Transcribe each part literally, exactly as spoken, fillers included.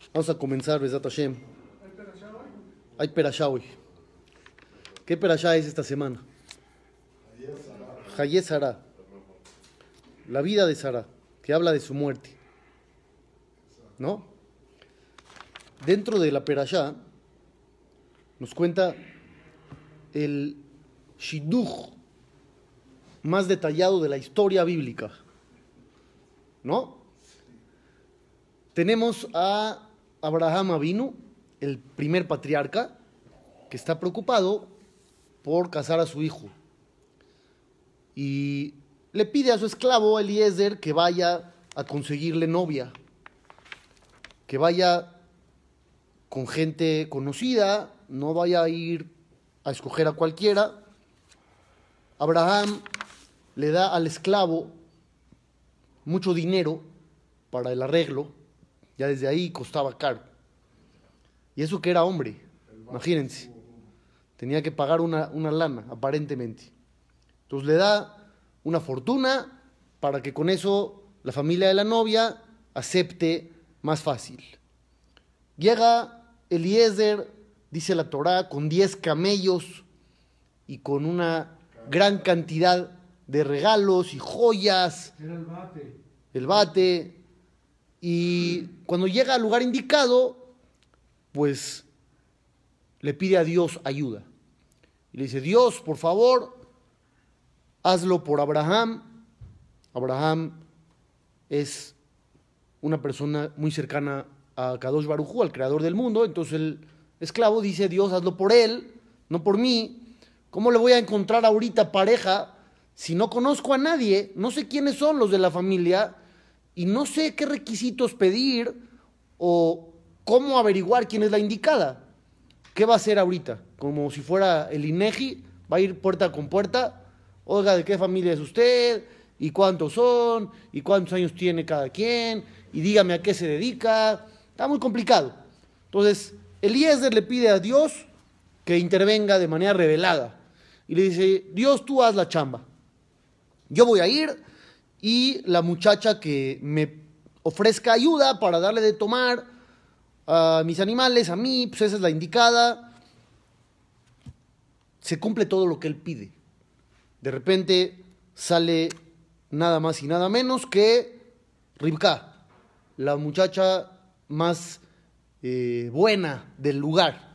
Vamos a comenzar, Besat Hashem. Hay perashá hoy. ¿Qué perashá es esta semana? Hayé Sará. La vida de Sará, que habla de su muerte. ¿No? Dentro de la perashá nos cuenta el shidduch más detallado de la historia bíblica. ¿No? Tenemos a Abraham Avinu, el primer patriarca, que está preocupado por casar a su hijo. Y le pide a su esclavo Eliezer que vaya a conseguirle novia, que vaya con gente conocida, no vaya a ir a escoger a cualquiera. Abraham le da al esclavo mucho dinero para el arreglo, ya desde ahí costaba caro. Y eso que era hombre, imagínense, tenía que pagar una, una lana, aparentemente. Entonces le da una fortuna para que con eso la familia de la novia acepte más fácil. Llega Eliezer, dice la Torá, con diez camellos y con una gran cantidad de regalos y joyas. Era el bate. El bate. Y cuando llega al lugar indicado, pues le pide a Dios ayuda. Y le dice, Dios, por favor, hazlo por Abraham. Abraham es una persona muy cercana a Kadosh Baruj Hu, al creador del mundo. Entonces el esclavo dice, Dios, hazlo por él, no por mí. ¿Cómo le voy a encontrar ahorita pareja si no conozco a nadie? No sé quiénes son los de la familia y no sé qué requisitos pedir o cómo averiguar quién es la indicada. ¿Qué va a hacer ahorita? Como si fuera el INEGI, va a ir puerta con puerta. Oiga, ¿de qué familia es usted? ¿Y cuántos son? ¿Y cuántos años tiene cada quien? Y dígame a qué se dedica. Está muy complicado. Entonces, Eliezer le pide a Dios que intervenga de manera revelada. Y le dice, Dios, tú haz la chamba. Yo voy a ir y la muchacha que me ofrezca ayuda para darle de tomar a mis animales, a mí, pues esa es la indicada. Se cumple todo lo que él pide. De repente sale nada más y nada menos que Ribka, la muchacha más eh, buena del lugar.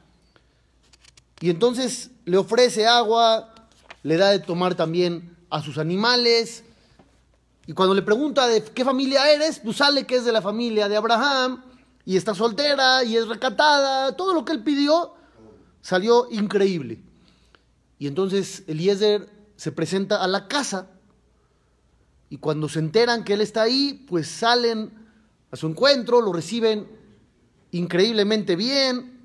Y entonces le ofrece agua, le da de tomar también a sus animales. Y cuando le pregunta de qué familia eres, pues sale que es de la familia de Abraham, y está soltera, y es recatada. Todo lo que él pidió salió increíble. Y entonces Eliezer se presenta a la casa, y cuando se enteran que él está ahí, pues salen a su encuentro, lo reciben increíblemente bien,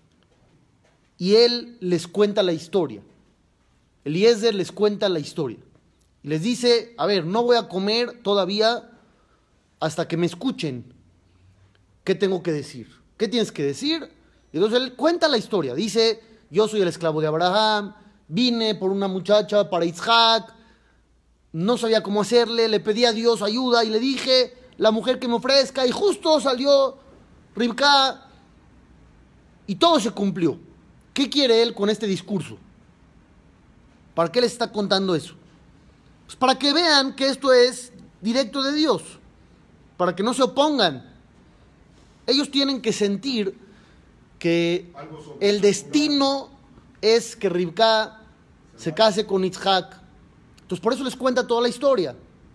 y él les cuenta la historia. Eliezer les cuenta la historia. Y les dice, a ver, no voy a comer todavía hasta que me escuchen. ¿Qué tengo que decir? ¿Qué tienes que decir? Y entonces él cuenta la historia. Dice, yo soy el esclavo de Abraham, vine por una muchacha para Isaac, no sabía cómo hacerle, le pedí a Dios ayuda y le dije, la mujer que me ofrezca, y justo salió Ribka y todo se cumplió. ¿Qué quiere él con este discurso? ¿Para qué les está contando eso? Pues para que vean que esto es directo de Dios, para que no se opongan. Ellos tienen que sentir que el destino es que Ribka se case con Isaac. Entonces por eso les cuenta toda la historia.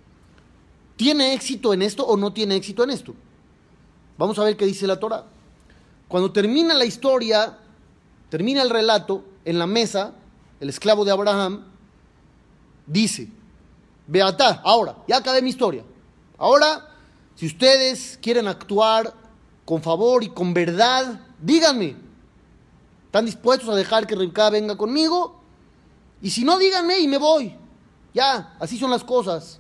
¿Tiene éxito en esto o no tiene éxito en esto? Vamos a ver qué dice la Torá. Cuando termina la historia, termina el relato, en la mesa, el esclavo de Abraham dice, Beatá, ahora, ya acabé mi historia. Ahora, si ustedes quieren actuar con favor y con verdad, díganme. ¿Están dispuestos a dejar que Ribka venga conmigo? Y si no, díganme y me voy. Ya, así son las cosas.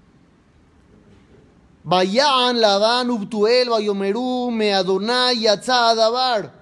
Vayan Labán Ubtuel Vayomeru me Adonai Yatza Adabar.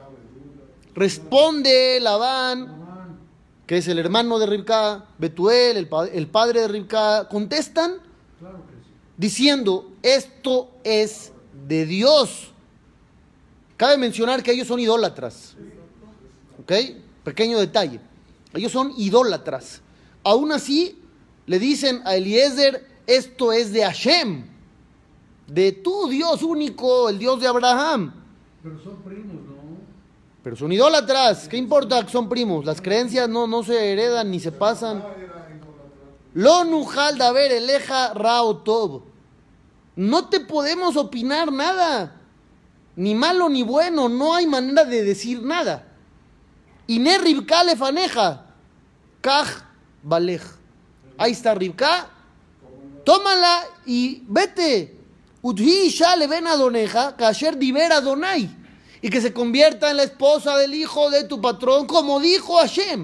Responde Labán, que es el hermano de Ribka, Betuel, el, pa el padre de Ribka, contestan Claro que sí. diciendo, esto es de Dios. Cabe mencionar que ellos son idólatras. ¿Ok? Pequeño detalle. Ellos son idólatras. Aún así, le dicen a Eliezer, esto es de Hashem, de tu Dios único, el Dios de Abraham. Pero son primos, ¿no? Pero son idólatras. ¿Qué importa que son primos? Las creencias no, no se heredan ni se pasan. Lo nujal daber eleja rao tov. No te podemos opinar nada. Ni malo ni bueno. No hay manera de decir nada. Iné Ribka lefaneja. Kaj balej. Ahí está Ribka. Tómala y vete. Udhi isha leven adoneja. Kasher diber Adonai. Y que se convierta en la esposa del hijo de tu patrón, como dijo Hashem.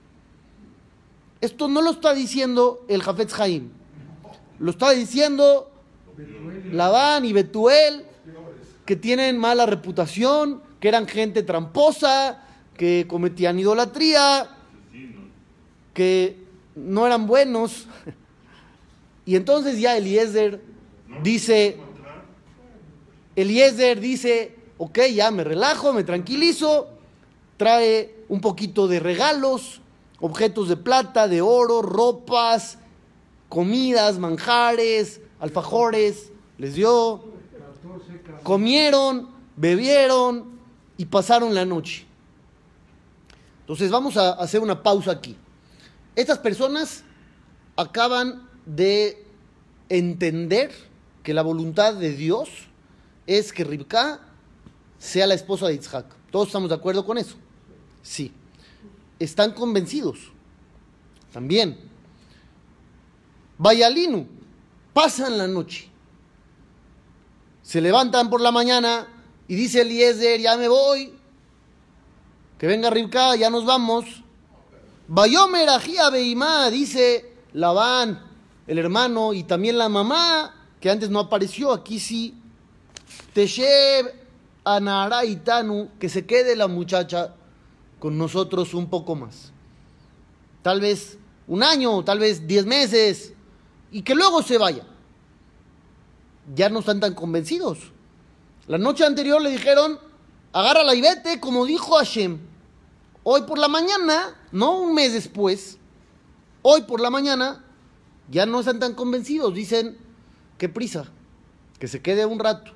Esto no lo está diciendo el Jafetz Haim. Lo está diciendo Labán y Betuel, que tienen mala reputación, que eran gente tramposa, que cometían idolatría, que no eran buenos. Y entonces ya Eliezer dice, Eliezer dice, ok, ya me relajo, me tranquilizo, trae un poquito de regalos, objetos de plata, de oro, ropas, comidas, manjares, alfajores, les dio, comieron, bebieron y pasaron la noche. Entonces vamos a hacer una pausa aquí. Estas personas acaban de entender que la voluntad de Dios es que Ribka sea la esposa de Isaac. ¿Todos estamos de acuerdo con eso? Sí. Están convencidos. También. Bayalinu, pasan la noche. Se levantan por la mañana y dice Eliezer, ya me voy. Que venga Ribka, ya nos vamos. Bayomer ajía beimá, dice Labán, el hermano, y también la mamá, que antes no apareció, aquí sí. Teshev anara itanu, que se quede la muchacha con nosotros un poco más. Tal vez un año, tal vez diez meses, y que luego se vaya. Ya no están tan convencidos. La noche anterior le dijeron, agárrala y vete, como dijo Hashem. Hoy por la mañana, no un mes después, hoy por la mañana, ya no están tan convencidos. Dicen, qué prisa, que se quede un rato.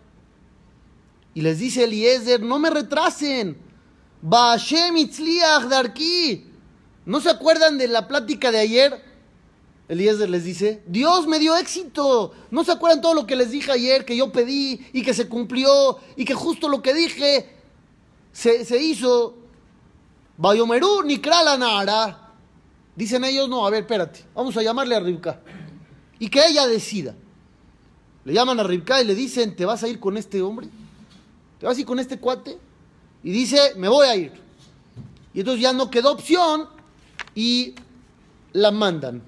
Y les dice Eliezer, no me retrasen. Ba Hashem itzliach darki. ¿No se acuerdan de la plática de ayer? Eliezer les dice, Dios me dio éxito. ¿No se acuerdan todo lo que les dije ayer, que yo pedí y que se cumplió y que justo lo que dije se, se hizo? Bayomerú nikra la nara. Dicen ellos, no, a ver, espérate, vamos a llamarle a Ribka y que ella decida. Le llaman a Ribka y le dicen, ¿te vas a ir con este hombre? ¿Te vas a ir con este cuate? Y dice, me voy a ir. Y entonces ya no quedó opción y la mandan.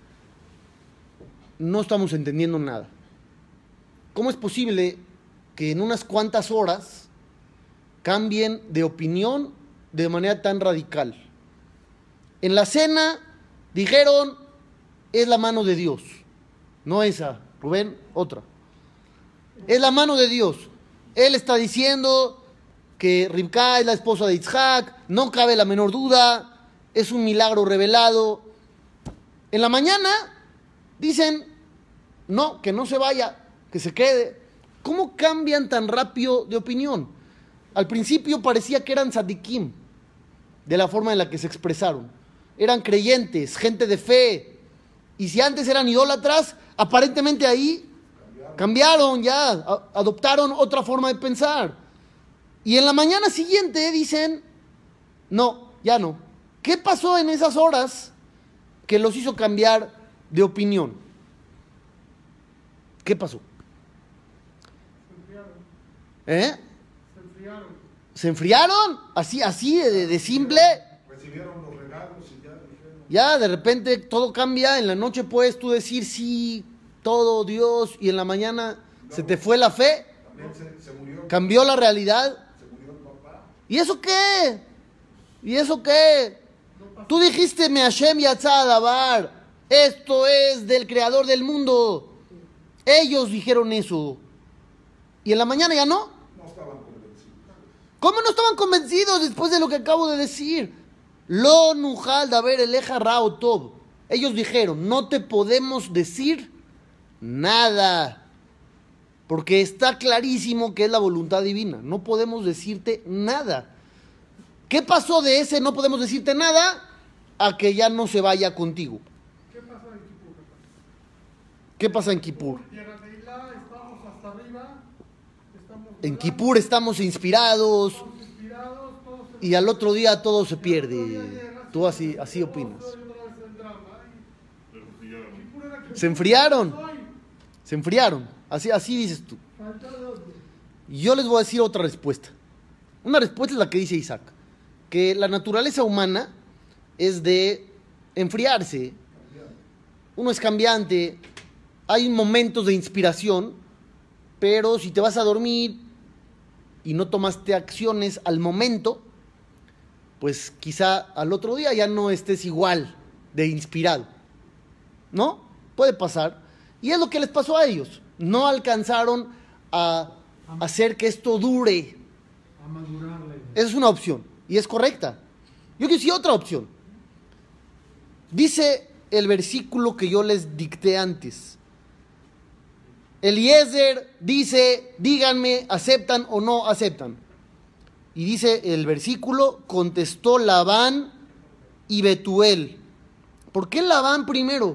No estamos entendiendo nada. ¿Cómo es posible que en unas cuantas horas cambien de opinión de manera tan radical? En la cena dijeron, es la mano de Dios. No esa, Rubén, otra. Es la mano de Dios. Él está diciendo que Ribka es la esposa de Isaac, no cabe la menor duda, es un milagro revelado. En la mañana dicen, no, que no se vaya, que se quede. ¿Cómo cambian tan rápido de opinión? Al principio parecía que eran tzadikim, de la forma en la que se expresaron. Eran creyentes, gente de fe. Y si antes eran idólatras, aparentemente ahí cambiaron ya, a- adoptaron otra forma de pensar. Y en la mañana siguiente dicen, no, ya no. ¿Qué pasó en esas horas que los hizo cambiar de opinión? ¿Qué pasó? Se enfriaron. ¿Eh? Se enfriaron. ¿Se enfriaron? Así, así de, de simple. Recibieron los regalos y ya dijeron. Ya de repente todo cambia. En la noche puedes tú decir sí, todo, Dios, y en la mañana se te fue la fe, También se, se murió. cambió la realidad. Se murió el papá. ¿Y eso qué? ¿Y eso qué? Tú dijiste, me Hashem yatzá davar. Esto es del creador del mundo. Ellos dijeron eso. ¿Y en la mañana ya no? No estaban convencidos. ¿Cómo no estaban convencidos después de lo que acabo de decir? Lo nujal de haber eleja rao tob. Ellos dijeron, no te podemos decir nada, porque está clarísimo que es la voluntad divina. No podemos decirte nada. ¿Qué pasó de ese no podemos decirte nada a que ya no se vaya contigo? ¿Qué pasa en Kipur? ¿Qué pasa en Kipur? Llega Neilá, estamos hasta arriba. Estamos En Kipur estamos inspirados Estamos inspirados, todos y al otro día todo se el otro día pierde. llega, Tú así, así se opinas. otra vez el drama, y Kipur era Kipur. Se enfriaron. Hoy, Se enfriaron. Así, así dices tú. falta de otro. Y yo les voy a decir otra respuesta. Una respuesta es la que dice Isaac. Que la naturaleza humana es de enfriarse. Uno es cambiante. Hay momentos de inspiración. Pero si te vas a dormir y no tomaste acciones al momento, pues quizá al otro día ya no estés igual de inspirado. ¿No? Puede pasar. Y es lo que les pasó a ellos. No alcanzaron a hacer que esto dure. A madurar la idea. Esa es una opción. Y es correcta. Yo quiero decir otra opción. Dice el versículo que yo les dicté antes. Eliezer dice, díganme, ¿aceptan o no aceptan? Y dice el versículo, contestó Labán y Betuel. ¿Por qué Labán primero?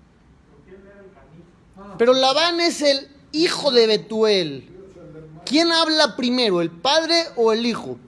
Pero Labán es el hijo de Betuel. ¿Quién habla primero, el padre o el hijo?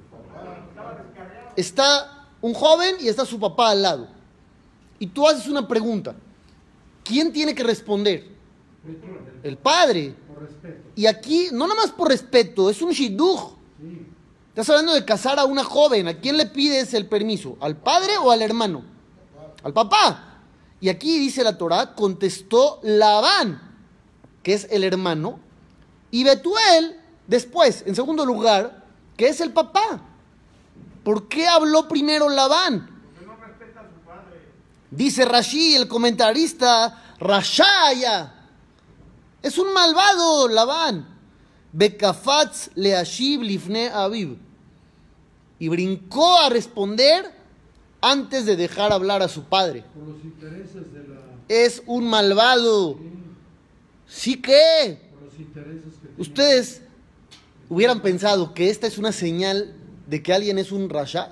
Está un joven y está su papá al lado. Y tú haces una pregunta. ¿Quién tiene que responder? El padre. Por respeto. Y aquí, no nada más por respeto, es un shidduch. Sí. Estás hablando de casar a una joven. ¿A quién le pides el permiso? ¿Al padre o al hermano? Al papá. Y aquí dice la Torá, contestó Labán, que es el hermano, y Betuel, después, en segundo lugar, que es el papá. ¿Por qué habló primero Labán? Porque no respeta a su padre. Dice Rashi, el comentarista, Rashaya. Es un malvado, Labán. Bekafatz leashiv lifne aviv. Y brincó a responder antes de dejar hablar a su padre. Por los intereses de la. Es un malvado. ¿Sí que? Por los intereses que tiene. ¿Ustedes hubieran pensado que esta es una señal de que alguien es un rasha?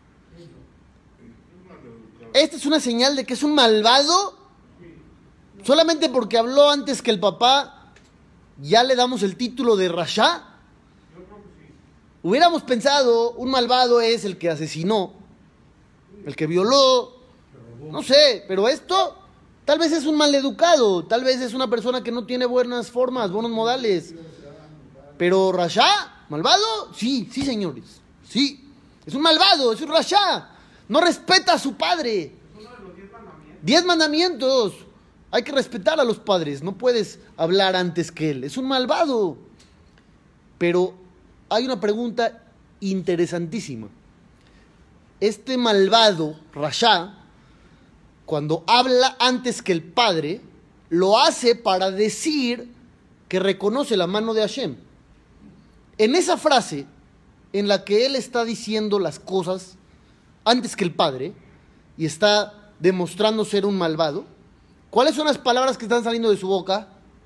¿Esta es una señal de que es un malvado? ¿Solamente porque habló antes que el papá ya le damos el título de rasha? Hubiéramos pensado, un malvado es el que asesinó, el que violó, no sé, pero esto tal vez es un maleducado, tal vez es una persona que no tiene buenas formas, buenos modales. Pero rasha, malvado, sí, sí señores, sí, es un malvado, es un rasha, no respeta a su padre. Diez mandamientos, hay que respetar a los padres, no puedes hablar antes que él, es un malvado. Pero hay una pregunta interesantísima. Este malvado, rasha, cuando habla antes que el padre, lo hace para decir que reconoce la mano de Hashem. En esa frase, en la que él está diciendo las cosas antes que el padre, y está demostrando ser un malvado, ¿cuáles son las palabras que están saliendo de su boca?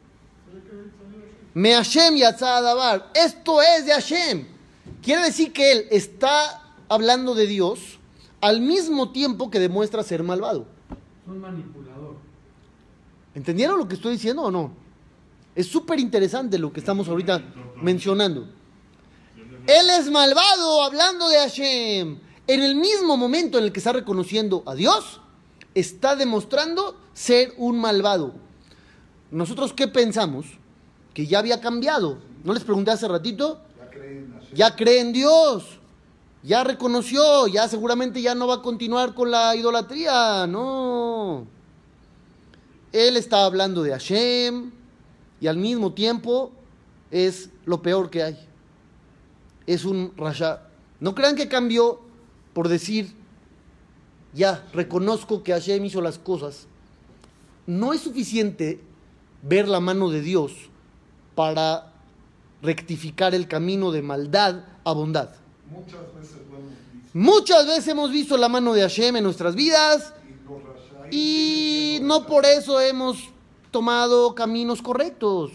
Me Hashem yatzah davar. Esto es de Hashem. Quiere decir que él está hablando de Dios al mismo tiempo que demuestra ser malvado. Son manipulador. ¿Entendieron lo que estoy diciendo o no? Es súper interesante lo que estamos ahorita mencionando. Él es malvado hablando de Hashem. En el mismo momento en el que está reconociendo a Dios, está demostrando ser un malvado. ¿Nosotros qué pensamos? Que ya había cambiado. ¿No les pregunté hace ratito? Ya creen así. Ya cree en Dios. Ya reconoció. Ya seguramente ya no va a continuar con la idolatría. No. Él está hablando de Hashem y al mismo tiempo es lo peor que hay. Es un rasha. No crean que cambió por decir, ya, reconozco que Hashem hizo las cosas. No es suficiente ver la mano de Dios para rectificar el camino de maldad a bondad. Muchas veces lo hemos visto. Muchas veces hemos visto la mano de Hashem en nuestras vidas Y los rashaim y siguen no siendo por rashaim. eso hemos tomado caminos correctos.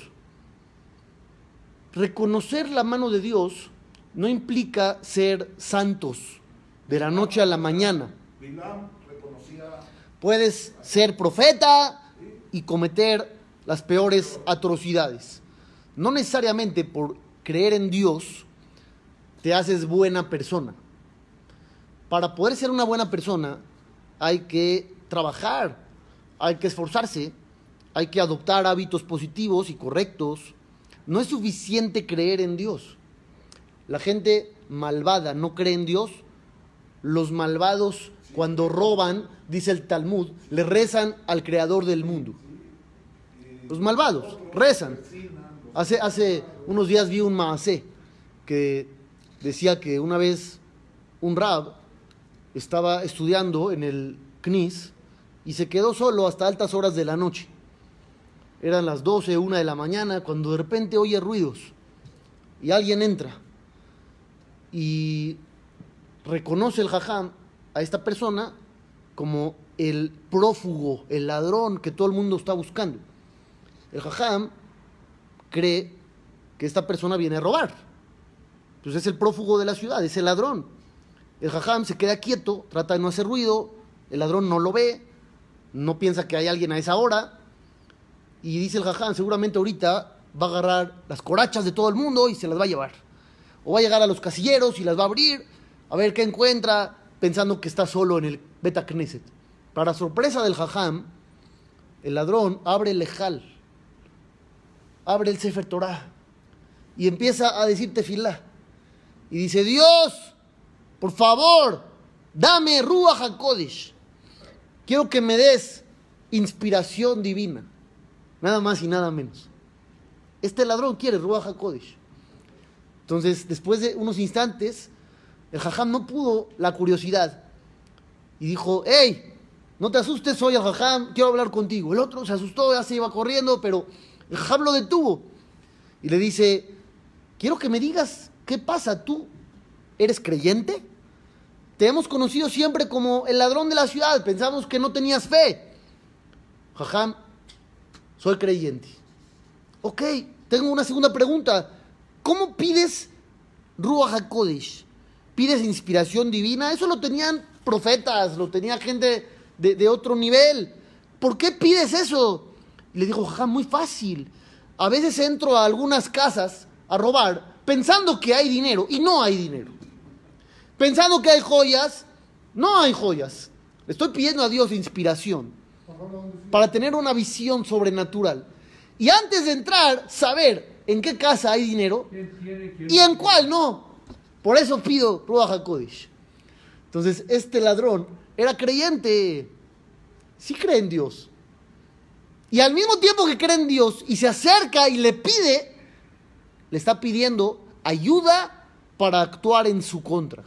Reconocer la mano de Dios no implica ser santos de la noche a la mañana. Bilam reconocía Puedes ser profeta y cometer las peores atrocidades. No necesariamente por creer en Dios te haces buena persona. Para poder ser una buena persona hay que trabajar, hay que esforzarse, hay que adoptar hábitos positivos y correctos. No es suficiente creer en Dios. La gente malvada no cree en Dios. Los malvados, cuando roban, dice el Talmud, le rezan al creador del mundo. Los malvados rezan. Hace, hace unos días vi un maasé que decía que una vez un rab estaba estudiando en el C N I S y se quedó solo hasta altas horas de la noche. Eran las doce, una de la mañana, cuando de repente oye ruidos y alguien entra y reconoce el jajam a esta persona como el prófugo, el ladrón que todo el mundo está buscando. El jajam cree que esta persona viene a robar. Entonces es el prófugo de la ciudad, es el ladrón. El jajam se queda quieto, trata de no hacer ruido, el ladrón no lo ve, no piensa que hay alguien a esa hora, y dice el jajam, seguramente ahorita va a agarrar las corachas de todo el mundo y se las va a llevar. O va a llegar a los casilleros y las va a abrir, a ver qué encuentra, pensando que está solo en el Bet Knesset. Para sorpresa del jajam, el ladrón abre el lejal, abre el Sefer Torah y empieza a decir tefilá. Y dice, Dios, por favor, dame Ruach HaKodesh. Quiero que me des inspiración divina. Nada más y nada menos. Este ladrón quiere Ruach HaKodesh. Entonces, después de unos instantes, el jajam no pudo la curiosidad. Y dijo, hey, no te asustes, soy el jajam, quiero hablar contigo. El otro se asustó, ya se iba corriendo, pero el jajam lo detuvo. Y le dice, quiero que me digas, ¿qué pasa? ¿Tú eres creyente? Te hemos conocido siempre como el ladrón de la ciudad, pensamos que no tenías fe. Jajam, soy creyente. Ok, tengo una segunda pregunta. ¿Cómo pides Ruach HaKodesh? ¿Pides inspiración divina? Eso lo tenían profetas, lo tenía gente de, de otro nivel. ¿Por qué pides eso? Y le dijo, jajam, muy fácil. A veces entro a algunas casas a robar pensando que hay dinero y no hay dinero. Pensando que hay joyas, no hay joyas. Le estoy pidiendo a Dios inspiración para tener una visión sobrenatural. Y antes de entrar, saber en qué casa hay dinero y en cuál no. Por eso pido Ruach HaKodesh. Entonces, este ladrón era creyente. Sí cree en Dios. Y al mismo tiempo que cree en Dios y se acerca y le pide, le está pidiendo ayuda para actuar en su contra.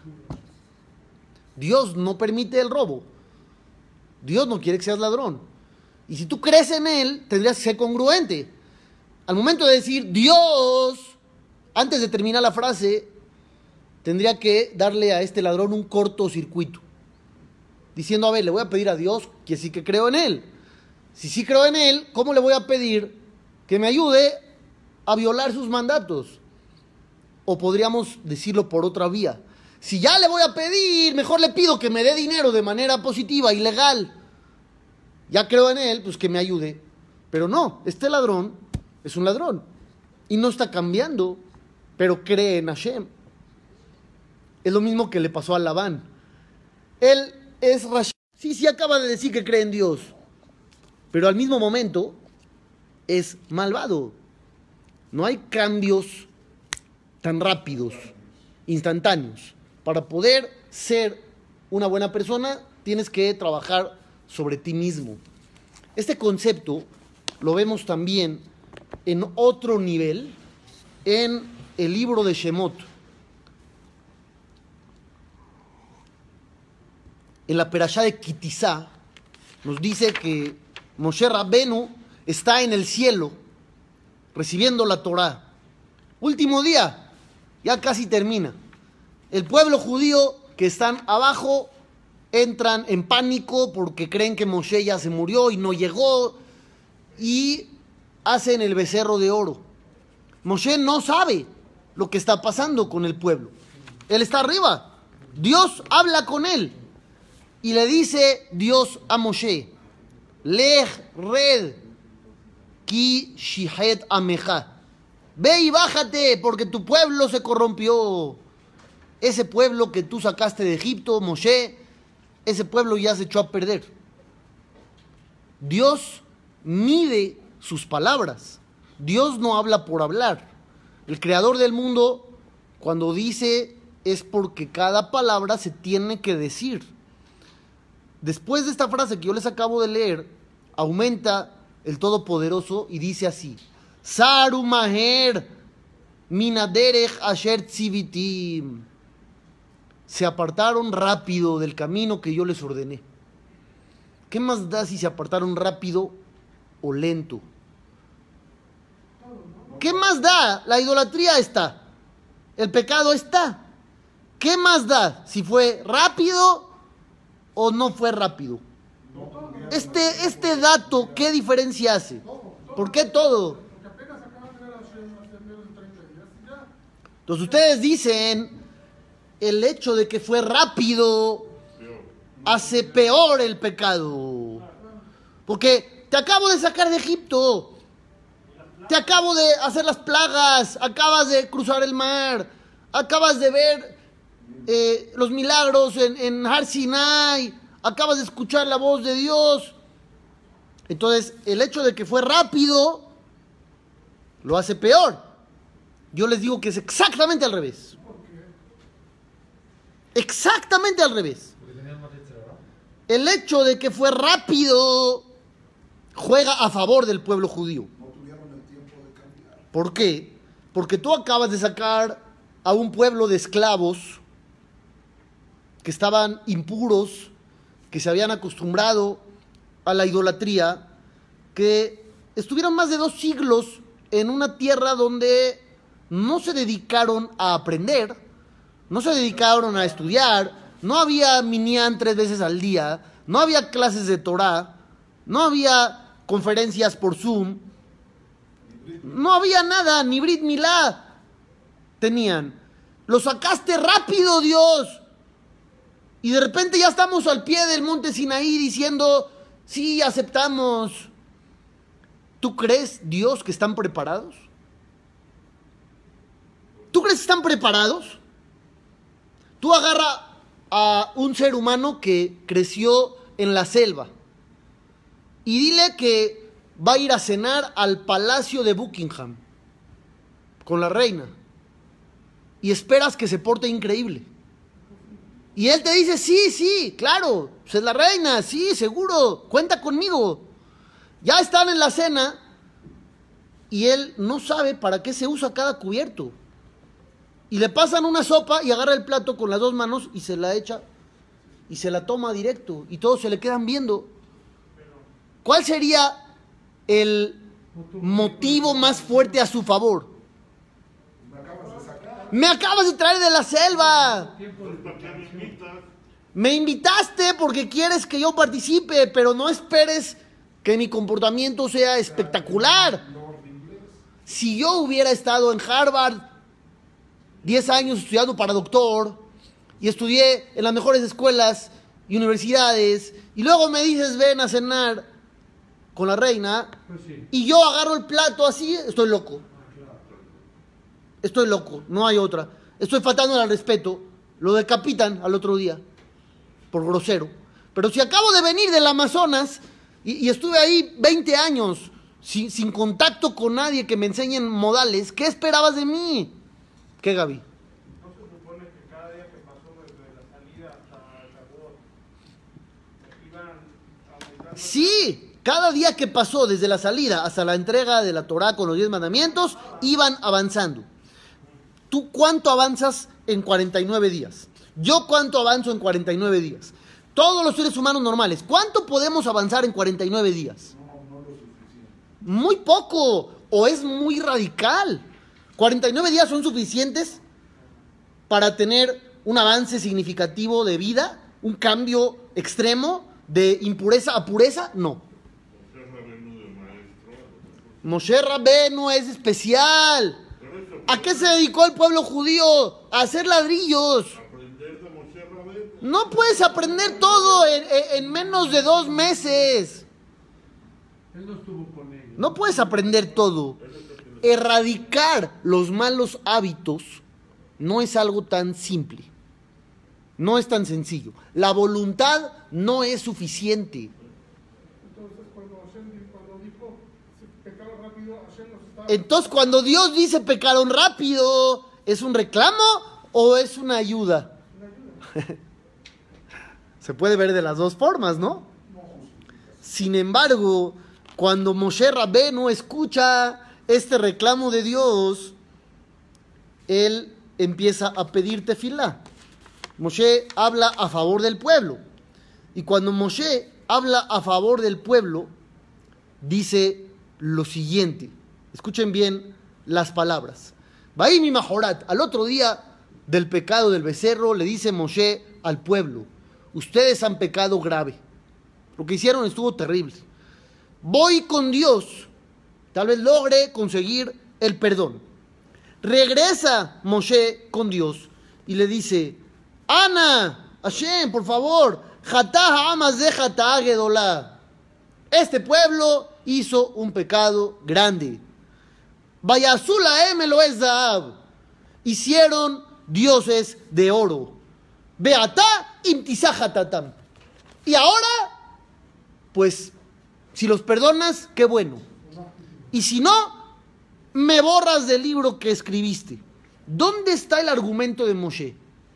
Dios no permite el robo. Dios no quiere que seas ladrón. Y si tú crees en Él, tendrías que ser congruente. Al momento de decir Dios, antes de terminar la frase, tendría que darle a este ladrón un cortocircuito. Diciendo, a ver, le voy a pedir a Dios que sí que creo en Él. Si sí creo en Él, ¿cómo le voy a pedir que me ayude a violar sus mandatos? O podríamos decirlo por otra vía. Si ya le voy a pedir, mejor le pido que me dé dinero de manera positiva y legal. Ya creo en Él, pues que me ayude. Pero no, este ladrón es un ladrón. Y no está cambiando, pero cree en Hashem. Es lo mismo que le pasó a Labán. Él es Rash. Sí, sí acaba de decir que cree en Dios. Pero al mismo momento es malvado. No hay cambios tan rápidos, instantáneos. Para poder ser una buena persona, tienes que trabajar sobre ti mismo. Este concepto lo vemos también en otro nivel, en el libro de Shemot. En la perashá de Kitizá, nos dice que Moshe Rabbenu está en el cielo, recibiendo la Torá. Último día, ya casi termina. El pueblo judío que están abajo entran en pánico porque creen que Moshe ya se murió y no llegó y hacen el becerro de oro. Moshe no sabe lo que está pasando con el pueblo. Él está arriba. Dios habla con él y le dice Dios a Moshe: Lech red ki shihet ameja. Ve y bájate porque tu pueblo se corrompió. Ese pueblo que tú sacaste de Egipto, Moshe, ese pueblo ya se echó a perder. Dios mide sus palabras. Dios no habla por hablar. El creador del mundo, cuando dice, es porque cada palabra se tiene que decir. Después de esta frase que yo les acabo de leer, aumenta el Todopoderoso y dice así: Saru maher minaderech asher tzivitim. Se apartaron rápido del camino que yo les ordené. ¿Qué más da si se apartaron rápido o lento? ¿Qué más da? La idolatría está. El pecado está. ¿Qué más da si fue rápido o no fue rápido? Este, este dato, ¿qué diferencia hace? ¿Por qué todo? Porque apenas acaban de ver hace menos de treinta días y ya. Entonces ustedes dicen, el hecho de que fue rápido hace peor el pecado. Porque te acabo de sacar de Egipto. Te acabo de hacer las plagas. Acabas de cruzar el mar. Acabas de ver eh, los milagros en, en Har Sinai. Acabas de escuchar la voz de Dios. Entonces, el hecho de que fue rápido lo hace peor. Yo les digo que es exactamente al revés. Exactamente al revés. El hecho de que fue rápido juega a favor del pueblo judío. No tuvieron el tiempo de cambiar. ¿Por qué? Porque tú acabas de sacar a un pueblo de esclavos que estaban impuros, que se habían acostumbrado a la idolatría, que estuvieron más de dos siglos en una tierra donde no se dedicaron a aprender, no se dedicaron a estudiar, no había minyan tres veces al día, no había clases de Torah, no había conferencias por Zoom, no había nada, ni Brit Milá tenían. Lo sacaste rápido, Dios. Y de repente ya estamos al pie del monte Sinaí diciendo, sí, aceptamos. ¿Tú crees, Dios, que están preparados? ¿Tú crees que están preparados? Tú agarra a un ser humano que creció en la selva y dile que va a ir a cenar al palacio de Buckingham con la reina y esperas que se porte increíble. Y él te dice, sí, sí, claro, pues es la reina, sí, seguro, cuenta conmigo. Ya están en la cena y él no sabe para qué se usa cada cubierto. Y le pasan una sopa y agarra el plato con las dos manos y se la echa y se la toma directo y todos se le quedan viendo. ¿Cuál sería el motivo más fuerte a su favor? Me acabas de sacar. Me acabas de traer de la selva. Me invitaste porque quieres que yo participe, pero no esperes que mi comportamiento sea espectacular. Si yo hubiera estado en Harvard diez años estudiando para doctor y estudié en las mejores escuelas y universidades y luego me dices ven a cenar con la reina, Pues sí. y yo agarro el plato así, estoy loco. Estoy loco, no hay otra. Estoy faltando al respeto. Lo decapitan al otro día por grosero. Pero si acabo de venir del Amazonas y, y estuve ahí veinte años sin, sin contacto con nadie que me enseñen modales, ¿qué esperabas de mí? ¿Qué, Gaby? ¿No se supone que cada día que pasó desde la salida hasta el sabor iban aumentando? Sí, cada día que pasó desde la salida hasta la entrega de la Torá con los diez mandamientos, iban avanzando. ¿Tú cuánto avanzas en cuarenta y nueve días? ¿Yo cuánto avanzo en cuarenta y nueve días? Todos los seres humanos normales, ¿cuánto podemos avanzar en cuarenta y nueve días? Muy poco, o es muy radical. cuarenta y nueve días son suficientes para tener un avance significativo de vida, un cambio extremo de impureza a pureza, no. Moshe Rabenu es especial. ¿A qué se dedicó el pueblo judío? A hacer ladrillos. No puedes aprender todo en, en, en menos de dos meses. Él no estuvo con ellos. No puedes aprender todo. Erradicar los malos hábitos no es algo tan simple. No es tan sencillo. La voluntad no es suficiente. Entonces, cuando Hashem cuando dijo se pecaba rápido, Hashem nos estaba... Entonces, cuando Dios dice pecaron rápido, ¿es un reclamo o es una ayuda? Una ayuda. Se puede ver de las dos formas, ¿no? Sin embargo, cuando Moshe Rabenu escucha este reclamo de Dios, él empieza a pedir tefilá. Moshe habla a favor del pueblo. Y cuando Moshe habla a favor del pueblo, dice lo siguiente. Escuchen bien las palabras. Vaimi Majorat, al otro día del pecado del becerro, le dice Moshe al pueblo: ustedes han pecado grave. Lo que hicieron estuvo terrible. Voy con Dios. Tal vez logre conseguir el perdón. Regresa Moshe con Dios y le dice: Ana, Hashem, por favor, Jatah amas de Jatah Gedolá. Este pueblo hizo un pecado grande. Vayazula emelo es Zahab. Hicieron dioses de oro. Beatá imtisajatatam. Y ahora, pues, si los perdonas, qué bueno. Y si no, me borras del libro que escribiste. ¿Dónde está el argumento de Moshe?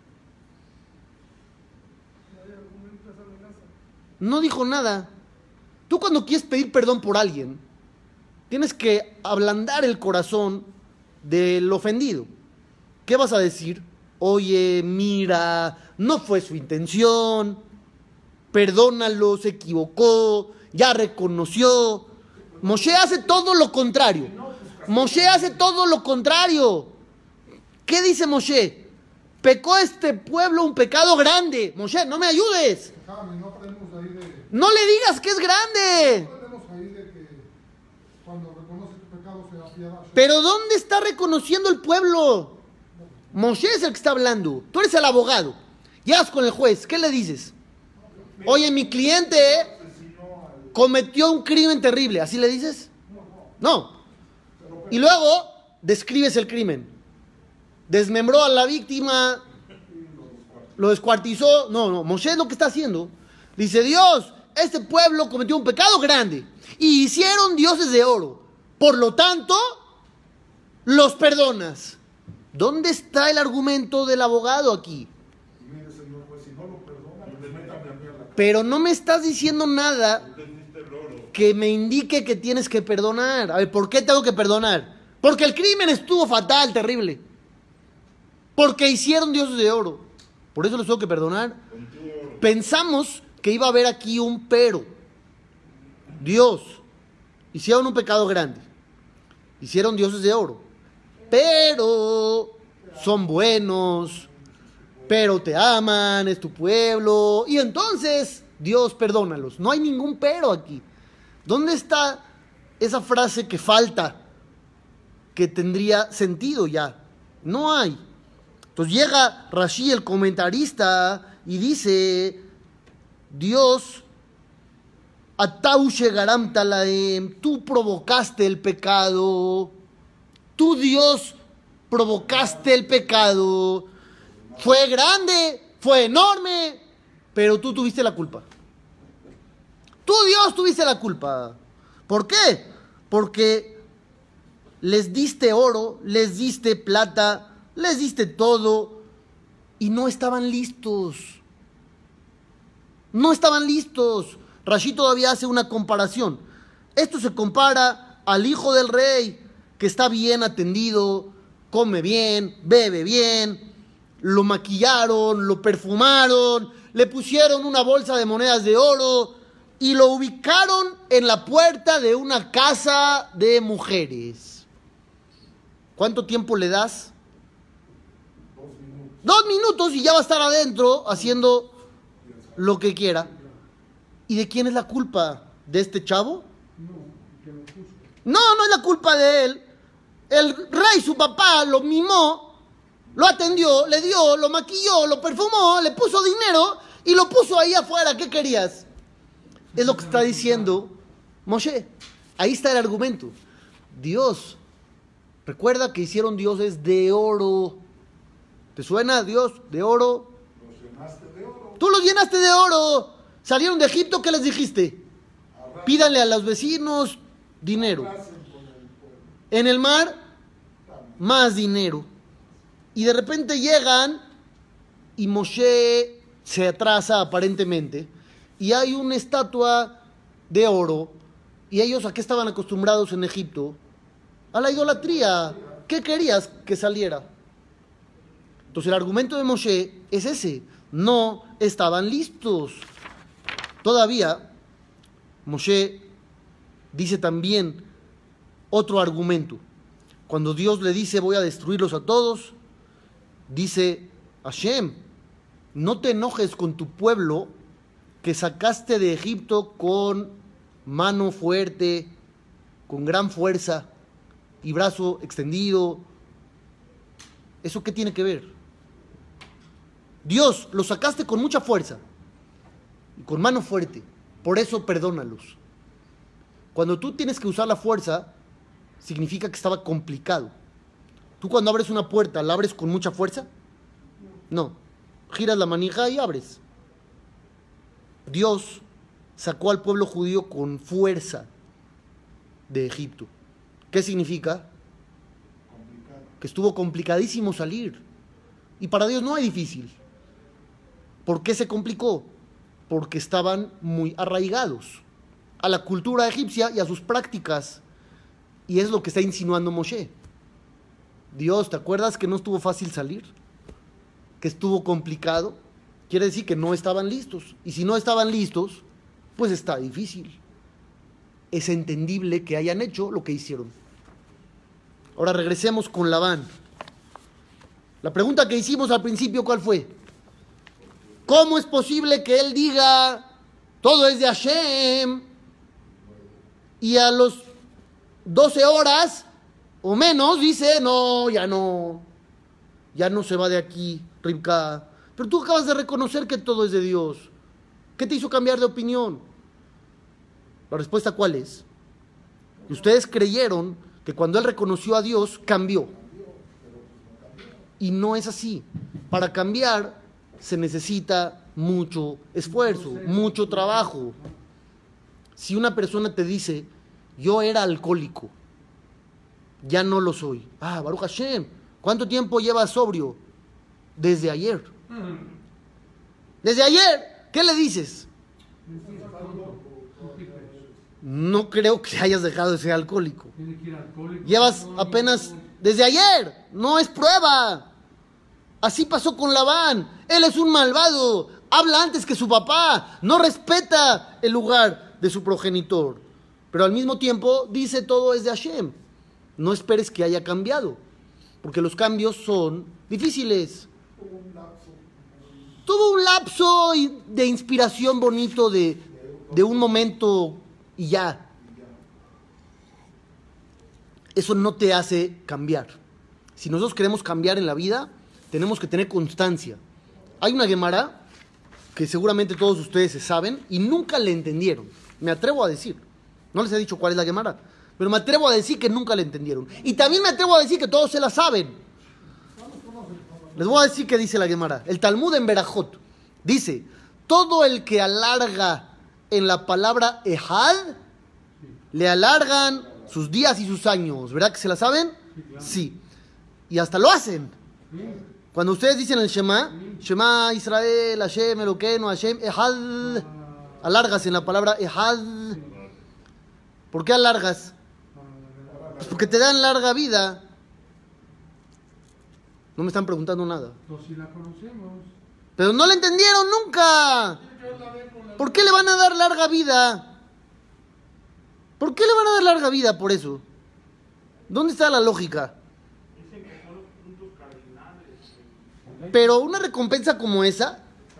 No dijo nada. Tú cuando quieres pedir perdón por alguien, tienes que ablandar el corazón del ofendido. ¿Qué vas a decir? Oye, mira, no fue su intención, perdónalo, se equivocó, ya reconoció. Moshe hace todo lo contrario. Moshe hace todo lo contrario. ¿Qué dice Moshe? Pecó este pueblo un pecado grande. Moshe, no me ayudes. No aprendemos ahí de... No le digas que es grande. No aprendemos ahí de que cuando reconoce tu pecado se apiada. Pero ¿dónde está reconociendo el pueblo? Moshe es el que está hablando. Tú eres el abogado. Llegas con el juez. ¿Qué le dices? Oye, mi cliente cometió un crimen terrible. ¿Así le dices? No. Y luego describes el crimen. Desmembró a la víctima, lo descuartizó. No, no, Moshe es lo que está haciendo. Dice: Dios, este pueblo cometió un pecado grande y hicieron dioses de oro. Por lo tanto, los perdonas. ¿Dónde está el argumento del abogado aquí? Mire, señor juez, si no lo perdona, pues métame a mí a la cárcel. Pero no me estás diciendo nada que me indique que tienes que perdonar. A ver, ¿por qué tengo que perdonar? Porque el crimen estuvo fatal, terrible. Porque hicieron dioses de oro. Por eso les tengo que perdonar. Pensamos que iba a haber aquí un pero. Dios, hicieron un pecado grande. Hicieron dioses de oro. Pero son buenos. Pero te aman, es tu pueblo. Y entonces, Dios, perdónalos. No hay ningún pero aquí. ¿Dónde está esa frase que falta? Que tendría sentido ya. No hay. Entonces llega Rashi, el comentarista, y dice: Dios, Atau Shegaram Talaem, tú provocaste el pecado. Tú, Dios, provocaste el pecado. Fue grande, fue enorme, pero tú tuviste la culpa. Tú, Dios, tuviste la culpa. ¿Por qué? Porque les diste oro, les diste plata, les diste todo y no estaban listos. No estaban listos. Rashi todavía hace una comparación. Esto se compara al hijo del rey, que está bien atendido, come bien, bebe bien, lo maquillaron, lo perfumaron, le pusieron una bolsa de monedas de oro y lo ubicaron en la puerta de una casa de mujeres. ¿Cuánto tiempo le das? Dos minutos. Dos minutos y ya va a estar adentro haciendo lo que quiera. ¿Y de quién es la culpa? ¿De este chavo? No, no es la culpa de él. El rey, su papá, lo mimó, lo atendió, le dio, lo maquilló, lo perfumó, le puso dinero y lo puso ahí afuera. ¿Qué querías? Es lo que está diciendo Moshe. Ahí está el argumento. Dios, recuerda que hicieron dioses de oro. ¿Te suena Dios de oro? Los llenaste de oro. Tú los llenaste de oro. Salieron de Egipto, ¿qué les dijiste? Pídanle a los vecinos dinero. En el mar, más dinero. Y de repente llegan y Moshe se atrasa aparentemente y hay una estatua de oro y ellos ¿a qué estaban acostumbrados en Egipto? A la idolatría. ¿Qué querías que saliera? Entonces el argumento de Moshe es ese. No estaban listos. Todavía Moshe dice también otro argumento. Cuando Dios le dice voy a destruirlos a todos, dice Hashem, no te enojes con tu pueblo que sacaste de Egipto con mano fuerte, con gran fuerza y brazo extendido. ¿Eso qué tiene que ver? Dios, los sacaste con mucha fuerza y con mano fuerte, por eso perdónalos. Cuando tú tienes que usar la fuerza, significa que estaba complicado. Tú cuando abres una puerta, ¿la abres con mucha fuerza? No. Giras la manija y abres. Dios sacó al pueblo judío con fuerza de Egipto. ¿Qué significa? Complicado. Que estuvo complicadísimo salir. Y para Dios no es difícil. ¿Por qué se complicó? Porque estaban muy arraigados a la cultura egipcia y a sus prácticas. Y es lo que está insinuando Moshe. Dios, ¿te acuerdas que no estuvo fácil salir? Que estuvo complicado. Quiere decir que no estaban listos. Y si no estaban listos, pues está difícil. Es entendible que hayan hecho lo que hicieron. Ahora regresemos con Labán. La pregunta que hicimos al principio, ¿cuál fue? ¿Cómo es posible que él diga todo es de Hashem y a los doce horas o menos dice no, ya no, ya no se va de aquí, Rivka? Pero tú acabas de reconocer que todo es de Dios. ¿Qué te hizo cambiar de opinión? La respuesta, ¿cuál es? Ustedes creyeron que cuando él reconoció a Dios, cambió. Y no es así. Para cambiar se necesita mucho esfuerzo, mucho trabajo. Si una persona te dice, yo era alcohólico, ya no lo soy. Ah, Baruch Hashem, ¿cuánto tiempo llevas sobrio? Desde ayer. Desde ayer, ¿qué le dices? No creo que hayas dejado de ser alcohólico. Llevas apenas desde ayer, no es prueba. Así pasó con Labán. Él es un malvado, habla antes que su papá, no respeta el lugar de su progenitor. Pero al mismo tiempo dice todo es de Hashem. No esperes que haya cambiado, porque los cambios son difíciles. Tuvo un lapso de inspiración bonito de, de un momento y ya. Eso no te hace cambiar. Si nosotros queremos cambiar en la vida, tenemos que tener constancia. Hay una Gemara que seguramente todos ustedes se saben y nunca le entendieron. Me atrevo a decir. No les he dicho cuál es la Gemara, pero me atrevo a decir que nunca le entendieron. Y también me atrevo a decir que todos se la saben. Les voy a decir qué dice la Gemara. El Talmud en Berajot dice, todo el que alarga en la palabra Ehad, le alargan sus días y sus años. ¿Verdad que se la saben? Sí. Y hasta lo hacen. Cuando ustedes dicen el Shema, Shema Israel, Hashem, Elokeinu, Hashem, Ehad, alargas en la palabra Ehad. ¿Por qué alargas? Pues porque te dan larga vida. No me están preguntando nada. Pues si la conocemos. Pero no la entendieron nunca. ¿Por qué le van a dar larga vida? ¿Por qué le van a dar larga vida por eso? ¿Dónde está la lógica? Dicen que son los puntos cardinales. Pero una recompensa como esa,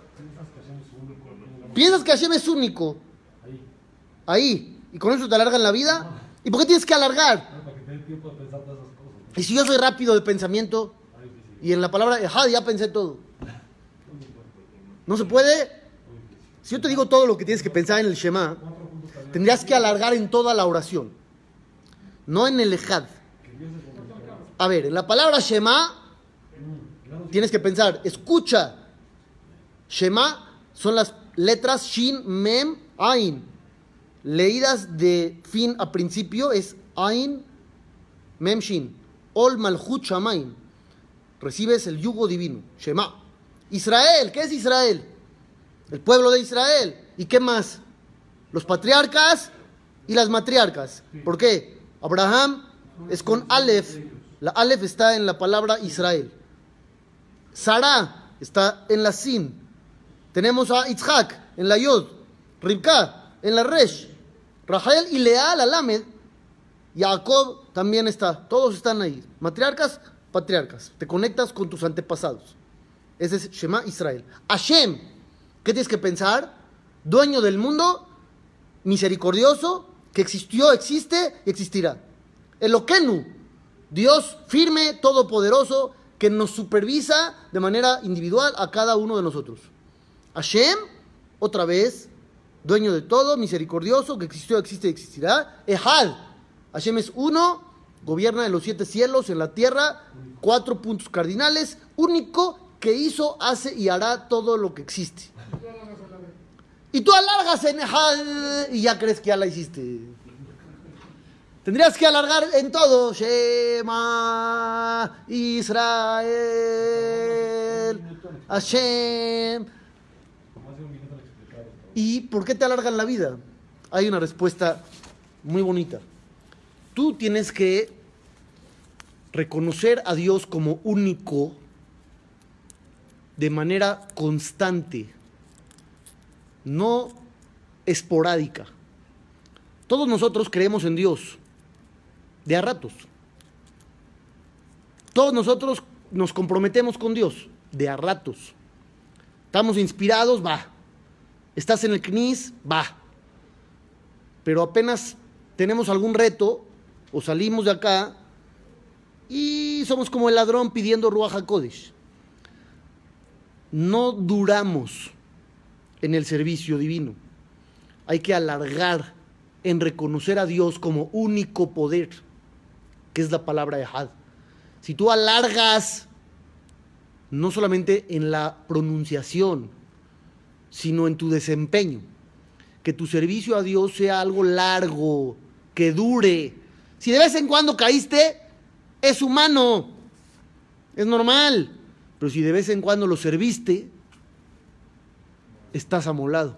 piensas que Hashem es único. Ahí. Y con eso te alargan la vida. ¿Y por qué tienes que alargar? Para que te dé tiempo de pensar todas esas cosas. Y si yo soy rápido de pensamiento, y en la palabra Ejad ya pensé todo. ¿No se puede? Si yo te digo todo lo que tienes que pensar en el Shema, tendrías que alargar en toda la oración. No en el Ejad. A ver, en la palabra Shema, tienes que pensar, escucha. Shema son las letras Shin, Mem, Ain. Leídas de fin a principio es Ain, Mem, Shin. Ol Malchut Shamaim. Recibes el yugo divino. Shema. Israel, ¿qué es Israel? El pueblo de Israel. ¿Y qué más? Los patriarcas y las matriarcas. ¿Por qué? Abraham es con Aleph. La Aleph está en la palabra Israel. Sara está en la Sin. Tenemos a Itzhak en la Yod. Ribka en la Resh. Rachel y Lea, la Lamed. Jacob también está. Todos están ahí. Matriarcas, patriarcas. Te conectas con tus antepasados. Ese es Shema Israel. Hashem, ¿qué tienes que pensar? Dueño del mundo, misericordioso, que existió, existe y existirá. Eloquenu, Dios firme, todopoderoso, que nos supervisa de manera individual a cada uno de nosotros. Hashem, otra vez, dueño de todo, misericordioso, que existió, existe y existirá. Ejad, Hashem es uno, gobierna en los siete cielos, en la tierra, cuatro puntos cardinales, único, que hizo, hace y hará todo lo que existe. Y tú alargas en Ejad y ya crees que ya la hiciste. Tendrías que alargar en todo. Shema Israel Hashem. ¿Y por qué te alargan la vida? Hay una respuesta muy bonita. Tú tienes que reconocer a Dios como único de manera constante, no esporádica. Todos nosotros creemos en Dios de a ratos. Todos nosotros nos comprometemos con Dios de a ratos. Estamos inspirados, va. Estás en el C N I S, va. Pero apenas tenemos algún reto o salimos de acá y somos como el ladrón pidiendo Ruach HaKodesh. No duramos en el servicio divino. Hay que alargar en reconocer a Dios como único poder, que es la palabra Ejad. Si tú alargas, no solamente en la pronunciación, sino en tu desempeño, que tu servicio a Dios sea algo largo, que dure. Si de vez en cuando caíste, es humano, es normal. Pero si de vez en cuando lo serviste, estás amolado.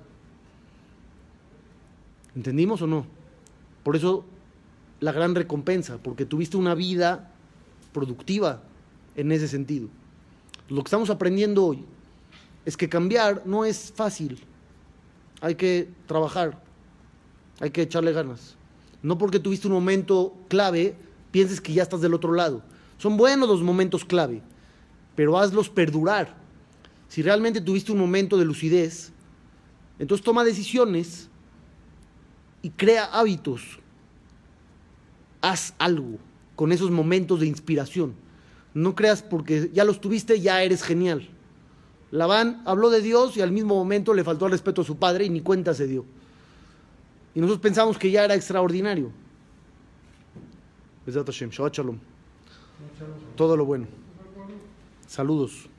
¿Entendimos o no? Por eso la gran recompensa, porque tuviste una vida productiva en ese sentido. Lo que estamos aprendiendo hoy es que cambiar no es fácil. Hay que trabajar, hay que echarle ganas. No porque tuviste un momento clave, pienses que ya estás del otro lado. Son buenos los momentos clave, pero hazlos perdurar. Si realmente tuviste un momento de lucidez, entonces toma decisiones y crea hábitos. Haz algo con esos momentos de inspiración. No creas porque ya los tuviste, ya eres genial. Labán habló de Dios y al mismo momento le faltó al respeto a su padre y ni cuenta se dio. Y nosotros pensamos que ya era extraordinario. Bezat Hashem, Shabbat Shalom. Todo lo bueno. Saludos.